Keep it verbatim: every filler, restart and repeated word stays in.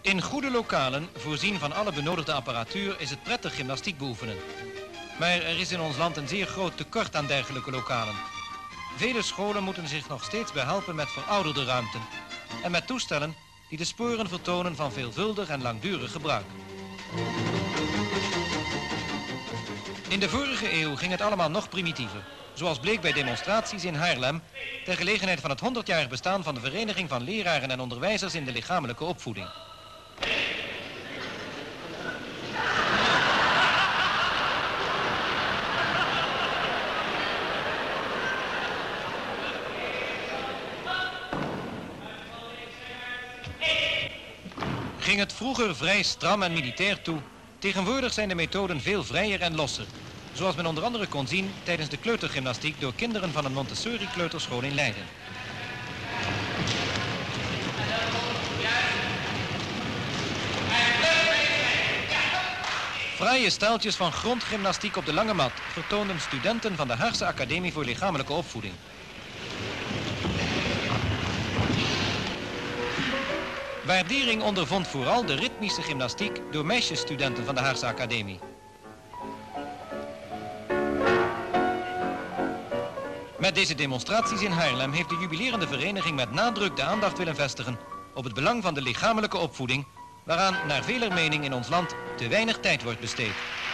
In goede lokalen, voorzien van alle benodigde apparatuur, is het prettig gymnastiek beoefenen. Maar er is in ons land een zeer groot tekort aan dergelijke lokalen. Vele scholen moeten zich nog steeds behelpen met verouderde ruimten en met toestellen die de sporen vertonen van veelvuldig en langdurig gebruik. In de vorige eeuw ging het allemaal nog primitiever, zoals bleek bij demonstraties in Haarlem ter gelegenheid van het honderdjarig bestaan van de Vereniging van Leraren en Onderwijzers in de Lichamelijke Opvoeding. Ging het vroeger vrij stram en militair toe, tegenwoordig zijn de methoden veel vrijer en losser, zoals men onder andere kon zien tijdens de kleutergymnastiek door kinderen van een Montessori-kleuterschool in Leiden. Fraaie stijltjes van grondgymnastiek op de lange mat vertoonden studenten van de Haagse Academie voor Lichamelijke Opvoeding. Waardering ondervond vooral de ritmische gymnastiek door meisjesstudenten van de Haagse Academie. Met deze demonstraties in Haarlem heeft de jubilerende vereniging met nadruk de aandacht willen vestigen op het belang van de lichamelijke opvoeding, waaraan naar veler mening in ons land te weinig tijd wordt besteed.